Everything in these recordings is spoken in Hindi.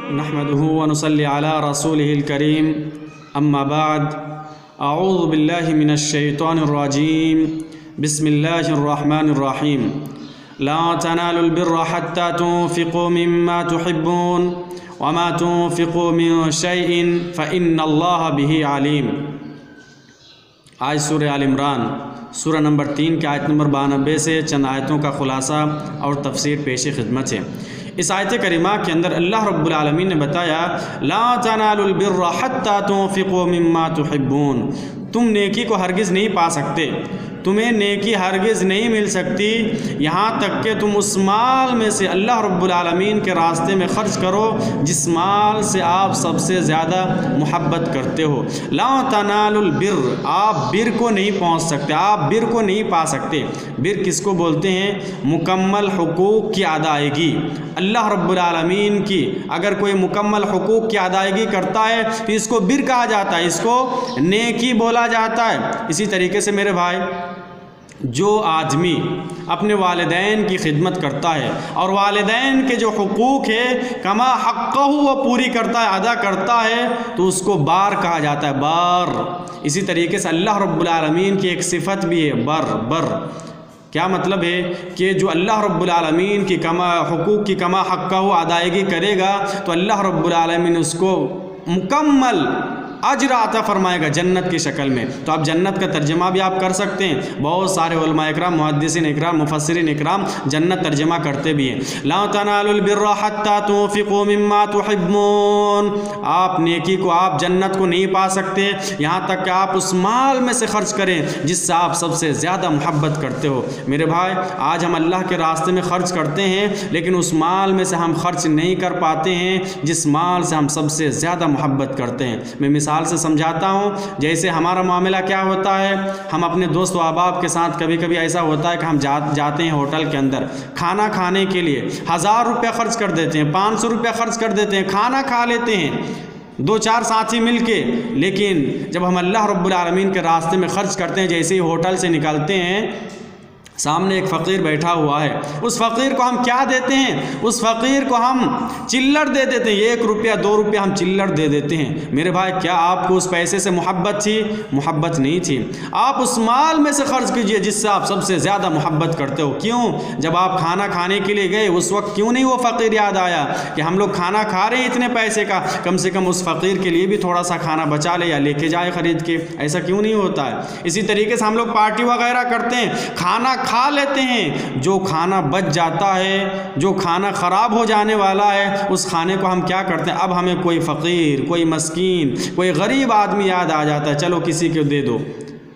नहमदुहु व नुसल्ली अला रसूलिहिल करीम अम्मा बाद अऊज़ु बिल्लाहि मिनश शैतानिर रजीम बिस्मिल्लाहिर रहमानिर रहीम ला तनालुल बिर्रा हत्ता तुनफ़िक़ू मिम्मा तुहिब्बून व मा तुनफ़िक़ू मिन शैइन फ़इन्नल्लाह बिही अलीम। आज सूरह आल इमरान सूरह नंबर 3 के आयत नंबर 92 से चंद आयतों का ख़ुलासा और तफसीर पेश खिदमत है। इस आयत करीमा के अंदर अल्लाह रब्बुल आलमीन ने बताया ला तनालुल बिर्रा हत्ता तुनफ़िक़ू मिम्मा तुहिब्बून, तुम नेकी को हरगिज़ नहीं पा सकते, तुम्हें नेकी हरगिज़ नहीं मिल सकती यहाँ तक कि तुम उस माल में से अल्लाह रब्बुल आलमीन के रास्ते में ख़र्च करो जिस माल से आप सबसे ज़्यादा मोहब्बत करते हो। ला तनालुल बिर्र, आप बिर को नहीं पहुँच सकते, आप बिर को नहीं पा सकते। बिर किसको बोलते हैं? मुकम्मल हुकूक़ की अदायगी। अल्लाह रब्बुल आलमीन की अगर कोई मुकम्मल हुकूक़ की अदायगी करता है तो इसको बिर कहा जाता है, इसको नेकी बोला जाता है। इसी तरीके से मेरे भाई, जो आदमी अपने वालिदैन की खिदमत करता है और वालिदैन के जो हुकूक़ है कमा हक़्क़हु वो पूरी करता है, अदा करता है, तो उसको बार कहा जाता है, बार। इसी तरीके से अल्लाह रब्बुल आलमीन की एक सिफ़त भी है, बर। क्या मतलब है कि जो अल्लाह रब्बुल आलमीन की हुकूक़ की कमा हक़्क़हु अदायगी करेगा तो अल्लाह रब्बुल आलमीन उसको मुकम्मल अजर अता फरमाएगा जन्नत की शक्ल में। तो आप जन्नत का तर्जमा भी आप कर सकते हैं। बहुत सारे उलमा इकराम, मुहद्दिसीन इकराम, मुफस्सिरीन इकराम जन्नत तर्जमा करते भी हैं। ला तनालुल बिर्रा हत्ता तुनफ़िक़ू मिम्मा तुहिब्बून, आप नेकी को, आप जन्नत को नहीं पा सकते यहाँ तक कि आप उस माल में से खर्च करें जिससे आप सबसे ज़्यादा मोहब्बत करते हो। मेरे भाई, आज हम अल्लाह के रास्ते में ख़र्च करते हैं लेकिन उस माल में से हम खर्च नहीं कर पाते हैं जिस माल से हम सबसे ज़्यादा मोहब्बत करते हैं। मैं मिसाल से समझाता हूँ। जैसे हमारा मामला क्या होता है, हम अपने दोस्त व अहबाब के साथ कभी कभी ऐसा होता है कि हम जाते हैं होटल के अंदर खाना खाने के लिए, 1000 रुपया खर्च कर देते हैं, 500 रुपया खर्च कर देते हैं, खाना खा लेते हैं 2-4 साथी मिलके। लेकिन जब हम अल्लाह रब्बुल आलमीन के रास्ते में खर्च करते हैं, जैसे ही होटल से निकलते हैं, सामने एक फ़कीर बैठा हुआ है, उस फ़कीर को हम क्या देते हैं? उस फ़कीर को हम चिल्लर दे देते हैं, 1 रुपया 2 रुपया हम चिल्लर दे देते हैं। मेरे भाई, क्या आपको उस पैसे से मोहब्बत थी? मोहब्बत नहीं थी। आप उस माल में से खर्च कीजिए जिससे आप सबसे ज़्यादा मोहब्बत करते हो। क्यों? जब आप खाना खाने के लिए गए उस वक्त क्यों नहीं वो फ़कीर याद आया कि हम लोग खाना खा रहे हैं इतने पैसे का, कम से कम उस फ़कीर के लिए भी थोड़ा सा खाना बचा ले या लेके जाए ख़रीद के? ऐसा क्यों नहीं होता है? इसी तरीके से हम लोग पार्टी वगैरह करते हैं, खाना खा लेते हैं, जो खाना बच जाता है, जो खाना ख़राब हो जाने वाला है, उस खाने को हम क्या करते हैं? अब हमें कोई फ़कीर, कोई मस्कीन, कोई गरीब आदमी याद आ जाता है, चलो किसी को दे दो।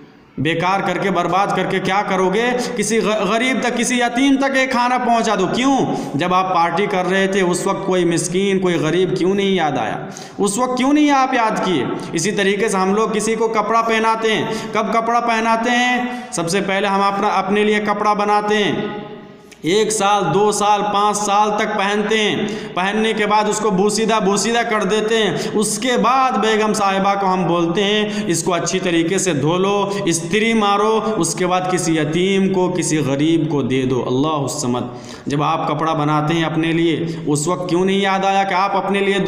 बेकार करके, बर्बाद करके क्या करोगे? किसी गरीब तक, किसी यतीम तक एक खाना पहुंचा दो। क्यों? जब आप पार्टी कर रहे थे उस वक्त कोई मिस्कीन, कोई गरीब क्यों नहीं याद आया? उस वक्त क्यों नहीं आप याद किए? इसी तरीके से हम लोग किसी को कपड़ा पहनाते हैं। कब कपड़ा पहनाते हैं? सबसे पहले हम अपने लिए कपड़ा बनाते हैं, 1 साल 2 साल 5 साल तक पहनते हैं, पहनने के बाद उसको बूसीदा कर देते हैं। उसके बाद बेगम साहिबा को हम बोलते हैं इसको अच्छी तरीके से धो लो, इस्त्री मारो, उसके बाद किसी यतीम को, किसी गरीब को दे दो। अल्लाह समद। जब आप कपड़ा बनाते हैं अपने लिए, उस वक्त क्यों नहीं याद आया कि आप अपने लिए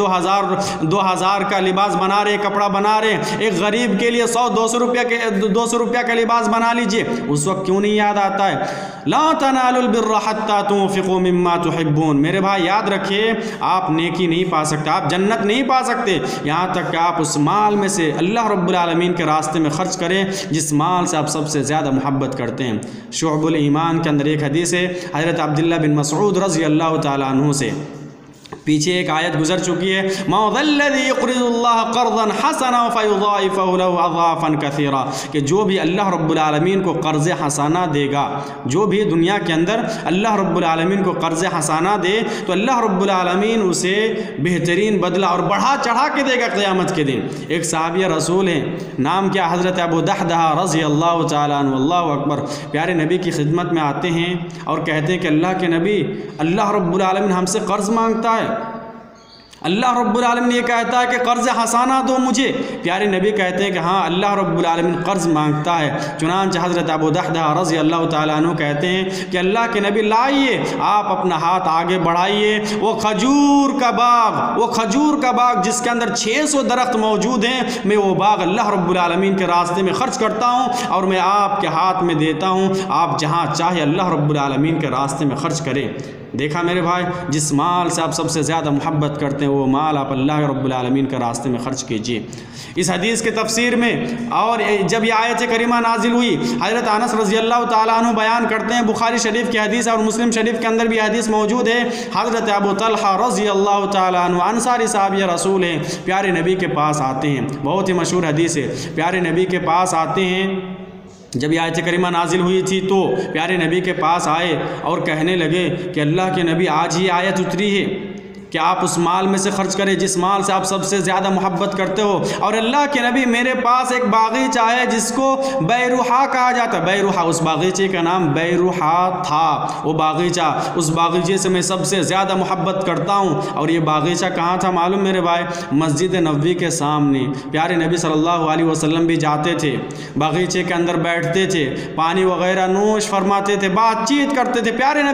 2000 का लिबास बना रहे, कपड़ा बना रहे, एक गरीब के लिए 100-200 रुपया का लिबास बना लीजिए? उस वक्त क्यों नहीं याद आता है? ला तनालुल बिर्रा हत्ता तुनफ़िक़ू मिम्मा तुहिब्बून। मेरे भाई, याद रखिए, आप नेकी नहीं पा सकते, आप जन्नत नहीं पा सकते यहाँ तक कि आप उस माल में से अल्लाह रब्बुल आलमीन के रास्ते में खर्च करें जिस माल से आप सबसे ज़्यादा मोहब्बत करते हैं। शुअबुल ईमान के अंदर एक हदीस है हज़रत अब्दुल्लाह बिन मसऊद रज़ी अल्लाह तआला अन्हु से, पीछे एक आयत गुजर चुकी है, मौज़ल्लज़ी युक़रिज़ुल्लाह क़र्ज़न हसना फ़युज़ाइफ़हु लहु अज़ाफ़न कसीरा, कि जो भी अल्लाह रब्बुल आलमीन को क़र्ज़ हसाना देगा, जो भी दुनिया के अंदर अल्लाह रब्बुल आलमीन को क़र्ज़ हसाना दे तो अल्लाह रब्बुल आलमीन उसे बेहतरीन बदला और बढ़ा चढ़ा के देगा क़यामत के दिन। एक सहाबी रसूल हैं, नाम क्या? हज़रत अबू दहदह रज़ी अल्लाह तआला अन्हु। अल्लाहु अकबर। प्यारे नबी की खिदमत में आते हैं और कहते हैं कि अल्लाह के नबी, अल्लाह रब्बुल आलमीन हमसे क़र्ज़ मांगता है। अल्लाह रब्बुल आलमीन ये कहता है कि कर्ज़ हसाना दो मुझे। प्यारे नबी कहते हैं कि हाँ, अल्लाह रब्बुल आलमीन कर्ज़ मांगता है। चुनांचे हज़रत अबू दहदा रज़ी अल्लाह ताला अन्हु कहते हैं कि अल्लाह के नबी लाइए, आप अपना हाथ आगे बढ़ाइए, वो खजूर का बाग जिसके अंदर 600 दरख्त मौजूद हैं, मैं वो बाग अल्लाह रब्बुल आलमीन के रास्ते में ख़र्च करता हूँ और मैं आपके हाथ में देता हूँ, आप जहाँ चाहे अल्लाह रब्बुल आलमीन के रास्ते में ख़र्च करें। देखा मेरे भाई, जिस माल से आप सबसे ज़्यादा मोहब्बत करते हैं वो माल आप अल्लाह रब्बुल आलमीन के रास्ते में ख़र्च कीजिए। इस हदीस के तफसीर में और जब यह आयत करीमा नाजिल हुई, हज़रत अनस रज़ी अल्लाह ताला अन्हु बयान करते हैं, बुखारी शरीफ की हदीस और मुस्लिम शरीफ के अंदर भी हदीस मौजूद है। हज़रत अबू तलहा रज़ी अल्लाह ताला अन्हु अंसारी साहब रसूल हैं, प्यारे नबी के पास आते हैं। बहुत ही मशहूर हदीस है। प्यारे नबी के पास आते हैं, जब यह आयत करीमा नाजिल हुई थी तो प्यारे नबी के पास आए और कहने लगे कि अल्लाह के नबी, आज ही आयत उतरी है कि आप उस माल में से खर्च करें जिस माल से आप सबसे ज़्यादा मोहब्बत करते हो। और अल्लाह के नबी, मेरे पास एक बागीचा है जिसको बैरुहा कहा जाता है। बैरुहा, उस बागीचे का नाम बैरुहा था। वो बागीचा, उस बागीचे से मैं सबसे ज़्यादा मोहब्बत करता हूँ। और ये बागीचा कहाँ था मालूम मेरे भाई? मस्जिद नबवी के सामने। प्यारे नबी सल्लल्लाहु अलैहि वसल्लम भी जाते थे, बागीचे के अंदर बैठते थे, पानी वगैरह नोश फरमाते थे, बातचीत करते थे। प्यारे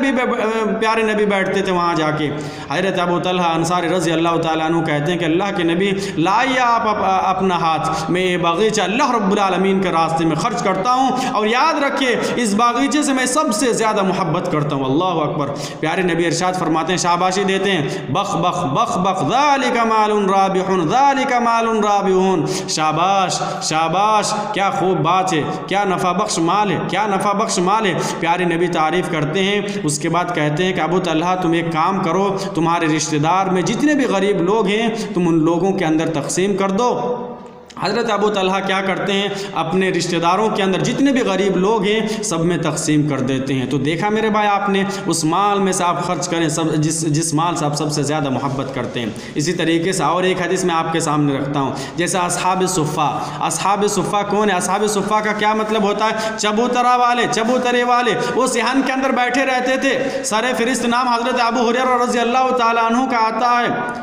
नबी बैठते थे वहाँ जाके। हज़रत अबू तलहा अंसारी रज़ी अल्लाह ताला अन्हु कहते हैं कि अल्लाह के नबी, लाइए आप अपना हाथ, मैं ये बागीचा अल्लाह रब्बुल आलमीन के रास्ते में खर्च करता हूँ और याद रखिए इस बागीचे से मैं सबसे ज़्यादा मोहब्बत करता हूँ। अल्लाह अकबर। प्यारे नबी इरशाद फरमाते हैं, शाबाशी देते हैं, बख बख बख बख ज़ालिका मालुन राबिहुन, ज़ालिका मालुन राबिहुन। शाबाश शाबाश, क्या खूब बात है, क्या नफ़ा बख्श माल है, क्या नफ़ा बख्श माल है। प्यारे नबी तारीफ़ करते हैं। उसके बाद कहते हैं कि अबू तलहा, तुम एक काम करो, तुम्हारे रिश्तेदार में जितने भी गरीब लोग हैं तुम उन लोगों के अंदर तकसीम कर दो। हज़रत अबू तलहा क्या करते हैं, अपने रिश्तेदारों के अंदर जितने भी गरीब लोग हैं सब में तकसीम कर देते हैं। तो देखा मेरे भाई आपने, उस माल में से आप खर्च करें सब जिस माल से आप सबसे ज़्यादा मोहब्बत करते हैं। इसी तरीके से और एक हदीस मैं आपके सामने रखता हूँ, जैसे अस्हाब सुफ़ा। अस्हाब सुफ़ा कौन है? अस्हाब सुफ़ा का क्या मतलब होता है? चबूतरे वाले। वो सिहान के अंदर बैठे रहते थे। सर फ़हरिस्त नाम हज़रत अबू हुरैरा रज़ी अल्लाह ताला अन्हु का आता है।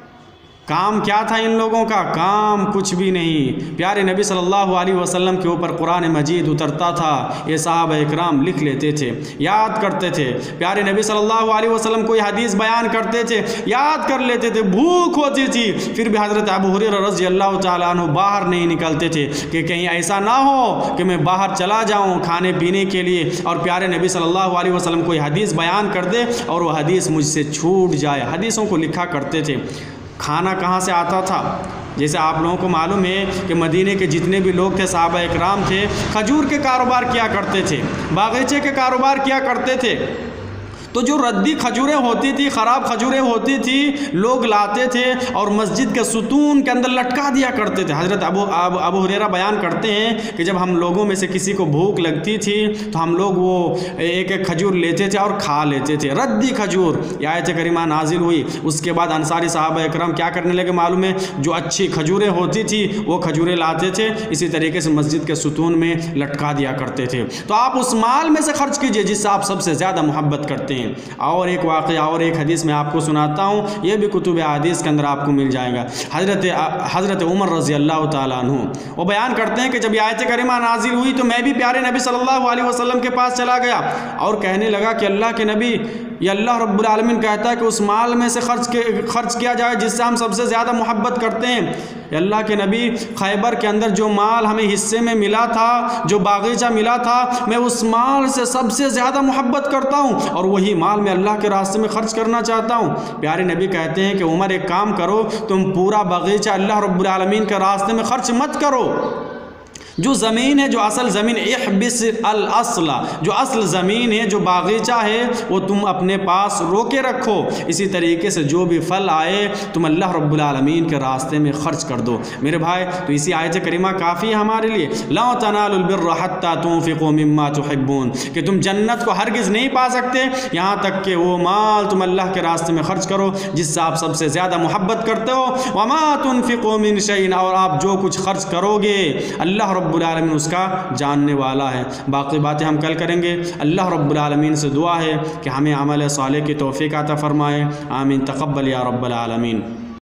काम क्या था इन लोगों का? काम कुछ भी नहीं। प्यारे नबी सल्लल्लाहु अलैहि वसल्लम के ऊपर कुरान मजीद उतरता था, ये सहाबा इकराम लिख लेते थे, याद करते थे। प्यारे नबी सल्लल्लाहु अलैहि वसल्लम कोई हदीस बयान करते थे, याद कर लेते थे। भूख होती थी फिर भी हज़रत अबू हुरैरा रज़ी अल्लाह ताला अन्हु बाहर नहीं निकलते थे कि कहीं ऐसा ना हो कि मैं बाहर चला जाऊँ खाने पीने के लिए और प्यारे नबी सल्लल्लाहु अलैहि वसल्लम कोई हदीस बयान कर दे और वो हदीस मुझसे छूट जाए। हदीसों को लिखा करते थे। खाना कहाँ से आता था? जैसे आप लोगों को मालूम है कि मदीने के जितने भी लोग थे, सहाबा इकराम थे, खजूर के कारोबार किया करते थे, बागीचे के कारोबार किया करते थे। तो जो रद्दी खजूरें होती थी, ख़राब खजूरें होती थी, लोग लाते थे और मस्जिद के सुतून के अंदर लटका दिया करते थे। हज़रत अबू हुरैरा बयान करते हैं कि जब हम लोगों में से किसी को भूख लगती थी तो हम लोग वो एक एक खजूर लेते थे और खा लेते थे, रद्दी खजूर। आयत करीमा नाजिल हुई, उसके बाद अंसारी साहबा इकराम क्या करने लगे मालूम है? जो अच्छी खजूरें होती थी वो खजूरें लाते थे, इसी तरीके से मस्जिद के सुतून में लटका दिया करते थे। तो आप उस माल में से खर्च कीजिए जिससे आप सबसे ज़्यादा मोहब्बत करते हैं। और एक वाक़या और एक हदीस मैं आपको सुनाता हूँ, ये भी कुतुब हदीस के अंदर आपको मिल जाएगा। हज़रत उमर रज़ी अल्लाह ताला अन्हु वो बयान करते हैं कि जब आयत करीमा नाजिल हुई तो मैं भी प्यारे नबी सल्लल्लाहु अलैहि वसल्लम के पास चला गया और कहने लगा कि अल्लाह के नबी, ये अल्लाह रब्बुल आलमीन कहता है कि उस माल में से खर्च किया जाए जिससे हम सबसे ज़्यादा मोहब्बत करते हैं। अल्लाह के नबी, खैबर के अंदर जो माल हमें हिस्से में मिला था, जो बागीचा मिला था, मैं उस माल से सबसे ज़्यादा मोहब्बत करता हूँ और वही माल मैं अल्लाह के रास्ते में ख़र्च करना चाहता हूँ। प्यारे नबी कहते हैं कि उमर एक काम करो, तुम पूरा बागीचा अल्लाह रब्बुल आलमीन के रास्ते में ख़र्च मत करो। जो ज़मीन है, जो असल ज़मीन, इहबिस अल असला, जो असल ज़मीन है, जो बागीचा है, वो तुम अपने पास रोके रखो। इसी तरीके से जो भी फल आए तुम अल्लाह रब्बुल आलमीन के रास्ते में ख़र्च कर दो। मेरे भाई, तो इसी आयत करीमा काफ़ी है हमारे लिए। ला तनालुल बिर्रा हत्ता तुनफ़िक़ू मिम्मा तुहिब्बून, कि तुम जन्नत को हरगिज़ नहीं पा सकते यहाँ तक कि वो माल तुम अल्लाह के रास्ते में ख़र्च करो जिससे आप सबसे ज़्यादा मोहब्बत करते हो। वमा तुनफ़िक़ू मिन शैइन, और आप जो कुछ खर्च करोगे अल्लाह रब्बुल आलमीन उसका जानने वाला है। बाकी बातें हम कल करेंगे। अल्लाह रब्बुल आलमीन से दुआ है कि हमें अमल सालेह की तौफ़ीक़ अता फ़रमाए। आमीन। तक़ब्बल या रब्बल आलमीन।